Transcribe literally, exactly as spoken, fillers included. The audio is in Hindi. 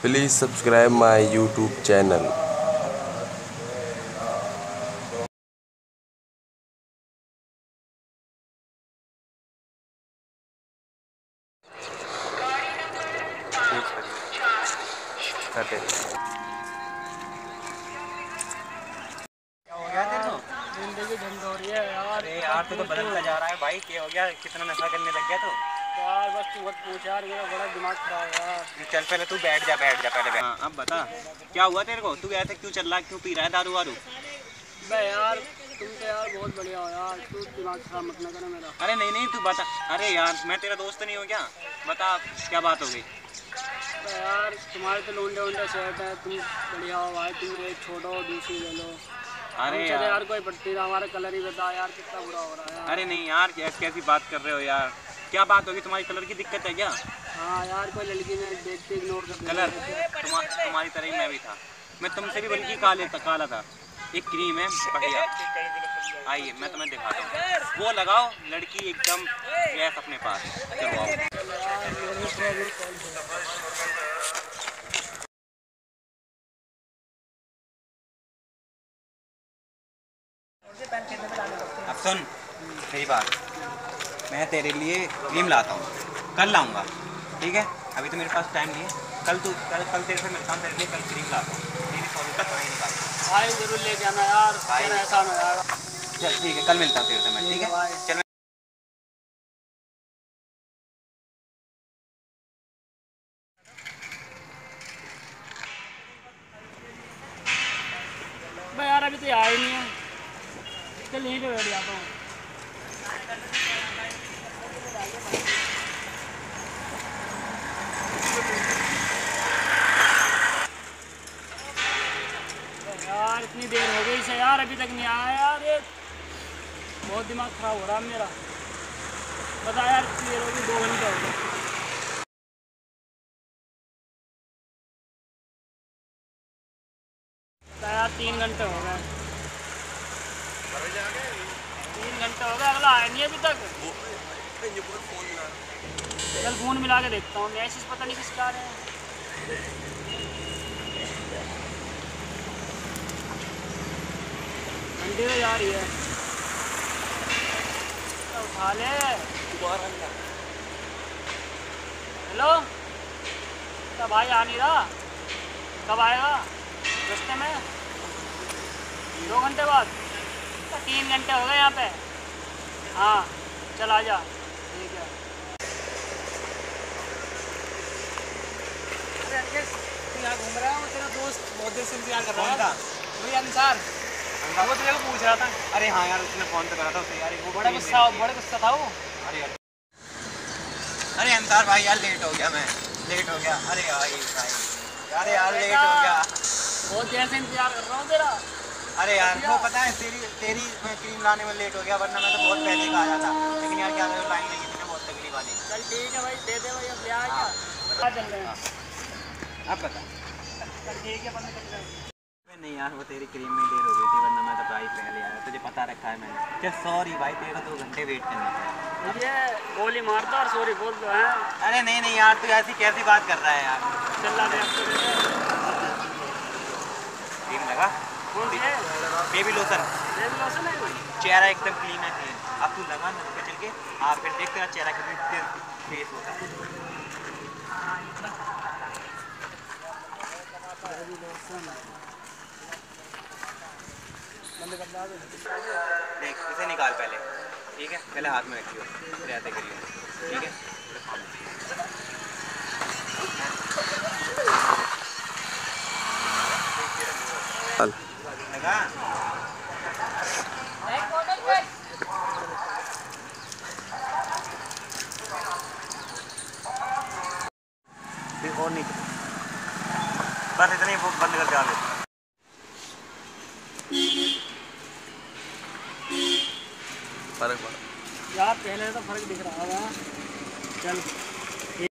Please subscribe my YouTube channel. जिंदगी झंड हो रही है यार। अरे यार तू तो बदलता जा रहा है भाई, क्या हो गया? कितना नशा करने लग गया तू? यार बस तू मत पूछ यार, मेरा बड़ा दिमाग खराब है यार। चल पहले तू बैठ जा बैठ जा पहले बैठ। हाँ, अब बता क्या हुआ तेरे को? तू ऐसे क्यों चल रहा है? क्यों पी रहा है दारू वारू? बे यार तुम तो यार बहुत बढ़िया हो यार, तू दिमाग खराब मत ना कर मेरा। अरे नहीं नहीं तू बता। अरे यार मैं तेरा दोस्त नहीं हूँ क्या? बता क्या बात हो गई? बे यार तुम्हारे तो लोंडे वोंडे सेट है, तुम बढ़िया हो भाई, तुम एक छोड़ो दूसरी ले लो। अरे चले यार, यार कोई पट्टी ना, हमारा कलर ही बता यार, कितना बुरा हो रहा है यार। अरे नहीं यार कैसी कैसी बात कर रहे हो यार? क्या बात होगी? तुम्हारी कलर की दिक्कत है क्या? हाँ यार कोई लड़की ने देखते इग्नोर कर कलर दिया। तुम, तुम्हारी तरह ही मैं भी था। मैं तुमसे भी बल्कि काले था, काला था। एक क्रीम है बढ़िया, आइए मैं तुम्हें दिखाता हूँ। वो लगाओ, लड़की एकदम गैस अपने पास। चलो आओ। अब सुन मेरी बात, मैं तेरे लिए क्रीम लाता हूँ, कल लाऊंगा ठीक है? अभी तो मेरे पास टाइम नहीं है। कल तू कल कल तेरे से मिलता हूँ, तेरे लिए कल क्रीम लाता हूँ। तेरी सौ तक नहीं निकालता भाई जरूर लेके आना यार, भाई। ऐसा हो जाएगा। चल ठीक है, कल मिलता हूँ तेरे से मैं, ठीक है? चल भाई यार अभी तो आया ही नहीं है, चल यहीं पे बैठ जाता हूँ। यार इतनी देर हो गई से यार, अभी तक नहीं आया यार, ये बहुत दिमाग खराब हो रहा है मेरा। बता यार इतनी देर हो गई, दो घंटे हो गए। बता यार तीन घंटे हो गए, तीन घंटे हो गए, अगला आया नहीं अभी तक। चल फोन मिला के देखता हूँ, मैसेज पता नहीं किसके आ रहे हैं। घंटे में जा रही है, तो उठा ले। हेलो, क्या भाई आ नहीं रहा? कब आएगा? रास्ते में दो घंटे बाद? तो तीन घंटे हो गए यहाँ पे। हाँ चल आ जा, ठीक है। अरे अंकेश तू यहाँ घूम रहा है, वो तेरा दोस्त बहुत देर से इंतजार कर रहा है। वही अंसार, वो तेरे को पूछ रहा था। अरे हाँ यार, उसने फोन तो करा था उसे यार। वो बड़ा गुस्सा बड़ा गुस्सा था वो। अरे यार, अरे अंसार भाई यार लेट हो गया, मैं लेट हो गया। अरे यार भाई, अरे यार लेट हो गया, बहुत देर से इंतजार कर रहा हूँ तेरा। अरे यार वो पता है तेरी तेरी मैं क्रीम लाने में लेट हो गया, वरना मैं तो बहुत पहले का आया था। लेकिन यार क्या करूँ, लाइन लगी थी ना, बहुत तकलीफ वाली। चल ठीक है भाई, दे दे भाई, अब ले आ क्या? क्या चल रहे हैं? अब बता। चल ठीक है, बंद कर दे। नहीं यार, वो तेरी क्रीम में देर हो गई थी, वरना मैं तो भाई पहले आया, तुझे पता रखा है मैंने। चल सॉरी भाई, तेरा दो घंटे वेट करना पड़ा। ये गोली मारता और सॉरी बोल दो है। अरे नहीं नहीं यार, तू ऐसी कैसी बात कर रहा है यार? चल ला दे आपको, दे दे। क्रीम लगा? कौन सी है? Baby lotion. बेबी लोशन है? चेहरा एकदम क्लीन है, क्लीन। अब तू लगा ना पे चल के, हाँ फिर देख तेरा चेहरा कितनी फेस होता है। बेबी लोशन बंद कर ला दे। देख इसे निकाल पहले, ठीक है? पहले हाथ में रखियो, फिर ऐसे करियो, ठीक है? लगा? फिर और नहीं, बस इतना ही बंद करके आ ले। फर्क पड़ा यार पहले तो फर्क दिख रहा था। चल